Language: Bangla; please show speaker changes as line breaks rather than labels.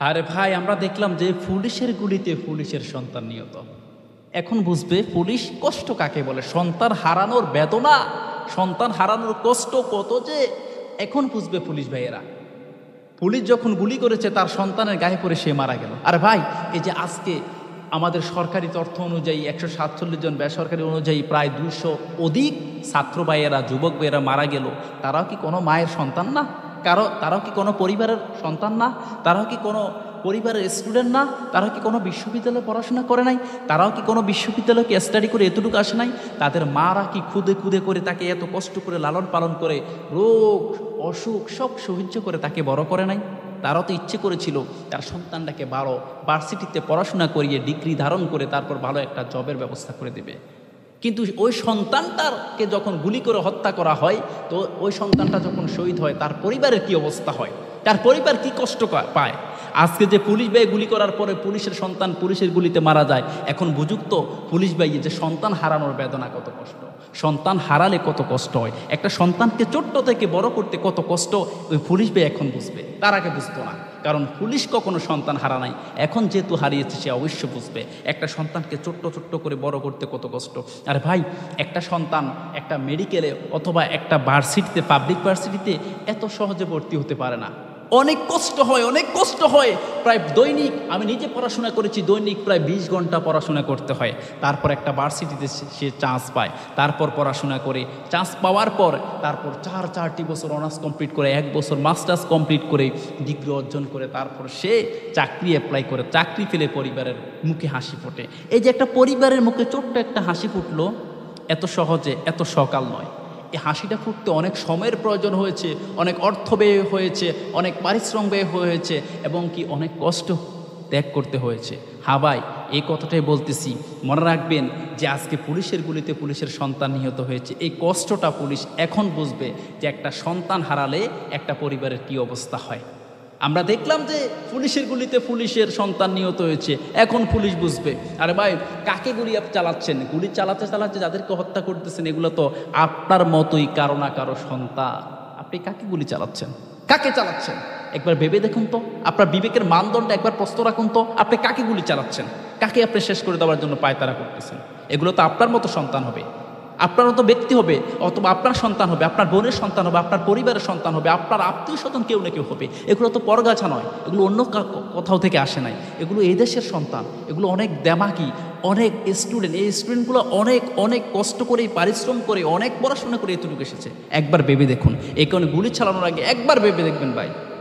আরে ভাই, আমরা দেখলাম যে পুলিশের গুলিতে পুলিশের সন্তান নিহত। এখন বুঝবে পুলিশ কষ্ট কাকে বলে, সন্তান হারানোর বেদনা, সন্তান হারানোর কষ্ট কত যে এখন বুঝবে পুলিশ ভাইয়েরা। পুলিশ যখন গুলি করেছে তার সন্তানের গায়ে পড়ে সে মারা গেল। আর ভাই, এই যে আজকে আমাদের সরকারি তথ্য অনুযায়ী 147 জন, বেসরকারি অনুযায়ী প্রায় 200 অধিক ছাত্র ভাইয়েরা, যুবক ভাইয়েরা মারা গেল। তারাও কি কোনো মায়ের সন্তান না? তারাও কি কোনো পরিবারের সন্তান না? তারাও কি কোনো পরিবারের স্টুডেন্ট না? তারাও কি কোনো বিশ্ববিদ্যালয়ে পড়াশোনা করে নাই? তারাও কি কোনো বিশ্ববিদ্যালয়কে স্টাডি করে এতটুকু আসে নাই? তাদের মারা কি খুদে খুদে করে তাকে এত কষ্ট করে লালন পালন করে, রোগ অসুখ সব সহ্য করে তাকে বড় করে নাই? তারাও তো ইচ্ছে করেছিল তার সন্তানটাকে ভার্সিটিতে পড়াশোনা করিয়ে ডিগ্রি ধারণ করে তারপর ভালো একটা জবের ব্যবস্থা করে দেবে। কিন্তু ওই সন্তানটাকে যখন গুলি করে হত্যা করা হয়, তো ওই সন্তানটা যখন শহীদ হয় তার পরিবারের কি অবস্থা হয়, তার পরিবার কি কষ্ট পায়। আজকে যে পুলিশ ভাই গুলি করার পরে পুলিশের সন্তান পুলিশের গুলিতে মারা যায়, এখন বুঝুক তো পুলিশ ভাই যে সন্তান হারানোর বেদনা কত কষ্ট, সন্তান হারালে কত কষ্ট হয়, একটা সন্তানকে ছোট্ট থেকে বড় করতে কত কষ্ট, ওই পুলিশ ভাই এখন বুঝবে, তার আগে বুঝতো না। কারণ পুলিশ কখনো সন্তান হারা নাই, এখন যেহেতু হারিয়েছে সে অবশ্য বুঝবে একটা সন্তানকে ছোট্ট ছোট্ট করে বড় করতে কত কষ্ট। আর ভাই, একটা সন্তান একটা মেডিকেলে অথবা একটা ভার্সিটিতে, পাবলিক ভার্সিটিতে এত সহজে ভর্তি হতে পারে না, অনেক কষ্ট হয়, অনেক কষ্ট হয়। প্রায় দৈনিক, আমি নিজে পড়াশোনা করেছি, দৈনিক প্রায় 20 ঘন্টা পড়াশোনা করতে হয়। তারপর একটা ভার্সিটিতে সে চান্স পায়, তারপর পড়াশোনা করে চান্স পাওয়ার পর তারপর চারটি বছর অনার্স কমপ্লিট করে, 1 বছর মাস্টার্স কমপ্লিট করে ডিগ্রি অর্জন করে তারপর সে চাকরি অ্যাপ্লাই করে, চাকরি পেলে পরিবারের মুখে হাসি ফোটে। এই যে একটা পরিবারের মুখে ছোট্ট একটা হাসি ফুটলো, এত সহজে, এত সকাল নয়। এই হাসিটা ফুটতে অনেক সময়ের প্রয়োজন হয়েছে, অনেক অর্থ ব্যয় হয়েছে, অনেক পারিশ্রম ব্যয় হয়েছে, এবং কি অনেক কষ্ট ত্যাগ করতে হয়েছে। হ্যাঁ ভাই, এই কথাটাই বলতেছি, মনে রাখবেন যে আজকে পুলিশের গুলিতে পুলিশের সন্তান নিহত হয়েছে, এই কষ্টটা পুলিশ এখন বুঝবে যে একটা সন্তান হারালে একটা পরিবারের কি অবস্থা হয়। আমরা দেখলাম যে পুলিশের গুলিতে পুলিশের সন্তান নিহত হয়েছে, এখন পুলিশ বুঝবে। আরে ভাই, কাকে গুলি চালাচ্ছেন? গুলি চালাতে চালাতে যাদেরকে হত্যা করতেছেন এগুলো তো আপনার মতোই কারো না কারো সন্তান। আপনি কাকে গুলি চালাচ্ছেন? কাকে চালাচ্ছেন একবার ভেবে দেখুন তো, আপনার বিবেকের মানদণ্ড একবার প্রশ্ন রাখুন তো, আপনি কাকে গুলি চালাচ্ছেন? কাকে আপনি শেষ করে দেওয়ার জন্য পায়তারা করতেছেন? এগুলো তো আপনার মতো সন্তান হবে, আপনার মতো ব্যক্তি হবে, অথবা আপনার সন্তান হবে, আপনার বোনের সন্তান হবে, আপনার পরিবারের সন্তান হবে, আপনার আত্মীয় স্বজন কেউ না কেউ হবে। এগুলো তো পরগাছা নয়, এগুলো অন্য কোথাও থেকে আসে নাই, এগুলো এই দেশের সন্তান, এগুলো অনেক দেমাকি, অনেক স্টুডেন্ট, এই স্টুডেন্টগুলো অনেক অনেক কষ্ট করে, পারিশ্রম করে, অনেক পড়াশোনা করে এতটুকু এসেছে। একবার ভেবে দেখুন, এই কারণে গুলি চালানোর আগে একবার ভেবে দেখবেন ভাই।